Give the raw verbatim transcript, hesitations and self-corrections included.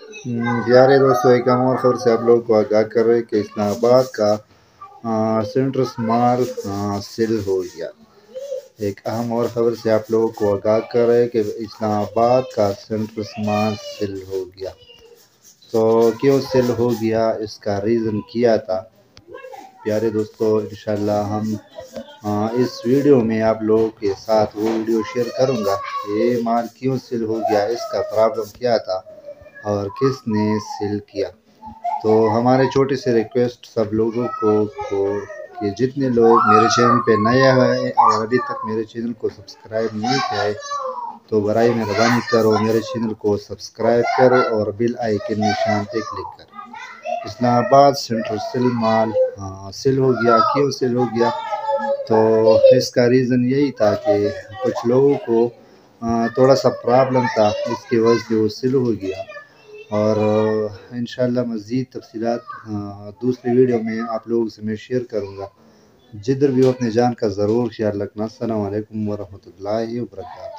ہم، پیارے دوستوں، ایک اہم اور خبر سے آپ لوگوں کو آگاہ کر رہے کہ اسلام آباد کا آ، سینٹرس مال آ، سیل ہو گیا۔ ایک اہم اور خبر سے آپ لوگوں کو آگاہ کر رہے کہ اسلام آباد کا سینٹرس مال سیل ہو گیا۔ تو کیوں سیل ہو گیا، اس کا ریزن کیا تھا؟ پیارے دوستو، انشاءاللہ ہم آ، اس ویڈیو میں آپ لوگوں کے ساتھ وہ ویڈیو شیئر کروں گا کہ یہ مال کیوں سیل ہو گیا، اس کا پرابلم کیا تھا اور کس نے سیل کیا۔ تو ہمارے چھوٹے سے ریکویسٹ سب لوگوں کو کو کہ جتنے لوگ میرے چینل پہ نئے ہیں اور ابھی تک میرے چینل کو سبسکرائب نہیں کیا ہے تو برائے مہربانی کرو میرے چینل کو سبسکرائب کرو اور بیل آئیکن نشان پہ کلک کرو۔ اسلام آباد سینٹرل سیل مال ہاں سیل ہو گیا۔ کیوں سیل ہو گیا؟ تو اس کا ریزن یہی تھا کہ کچھ لوگوں کو آ، تھوڑا سا پرابلم تھا، اس کی وجہ سے وہ سیل ہو گیا۔ اور انشاءاللہ مزید تفصیلات آ، دوسری ویڈیو میں آپ لوگوں سے میں شیئر کروں گا۔ جدھر بھی ہو اپنے جان کا ضرور خیال رکھنا۔ السلام علیکم ورحمۃ اللہ وبرکاتہ۔